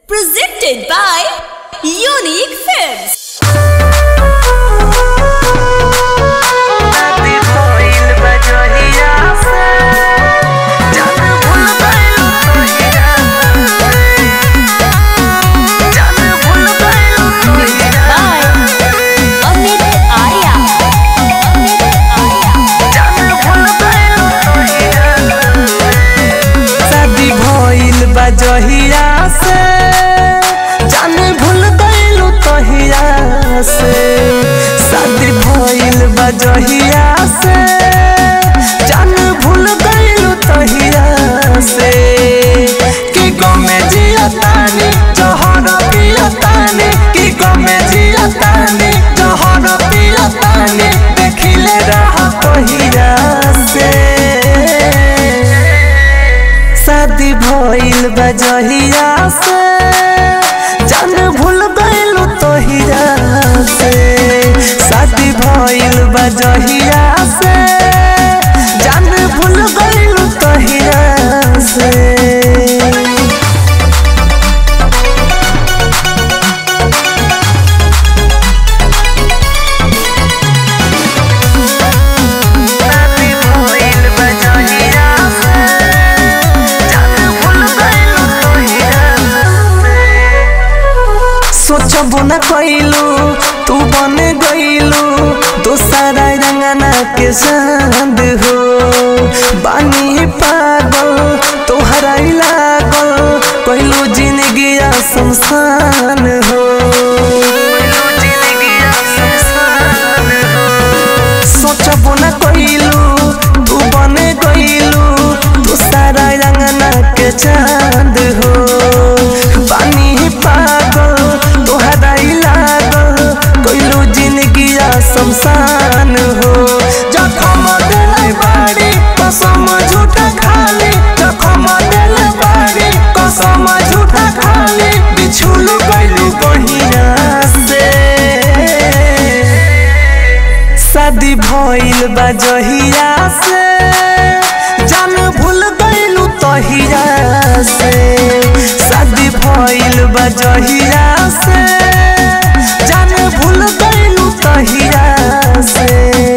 Presented by Unique Films. जहिया से जान भूल गइलू तहिया से शादी भइल बा जहिया से जान भूल गइलू तहिया से कि गमे जियतानी जहर पियतानी कि गमे जियतानी जहर पियतानी देखिले रह तहिया से शादी भइल बा जहिया से जान भूल गइलू तहिया से शादी भइल बा जहिया से जान भूल गइलू तहिया से सोचबो न कइलू तू बन गइलू दोसरा रंगना के चांद हो बानी पागल तोहरा लागल कइलू जिंदगी शमशान हो सोचबो न कइलू तू बन गइलू दोसरा रंगना के चांद हो बानी पागल शमशान हो जखम दिल बाड़ी कसम झूठा खाली जखम दिल बाड़ी कसम झूठा खाली बिछुल गइलू बहिया से शादी भइल बा जहिया से जान भूल गइलू तहिया से शादी भइल बा जहिया से जान भूल गइलू तहिया से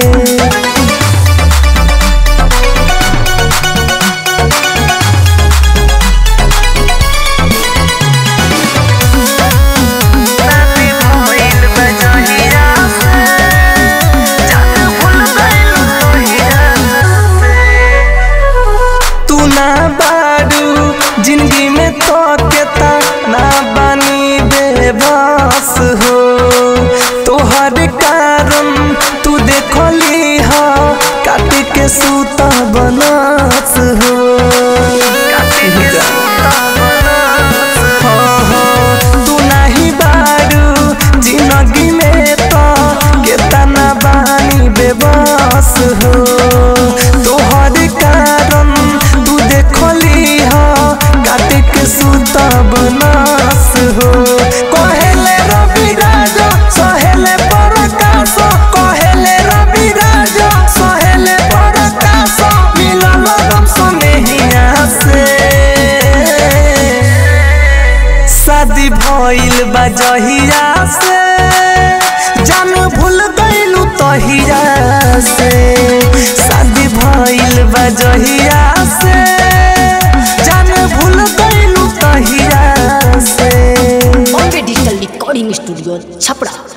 तू ना बारू जिंदगी में तो केता ना बनी बेबस हो तोहर कारण तू देखली हा काट के सूता बनस हो तू नहीं बारू जिंदगी में तो केता ना बनी बेबस हो तोहर कारण तू देखली हा काट के सूता बनस हो कहेले रवि राजा सहेले प्रकाश कहेले रवि राजा सहेले प्रकाश मिलन गम सनेहिया से शादी भइल बा जहिया से जान भूल गइलू तहिया से शादी भइल बा जहिया से जान भूल गइलू तहिया से Digital Recording Studio, Chapra.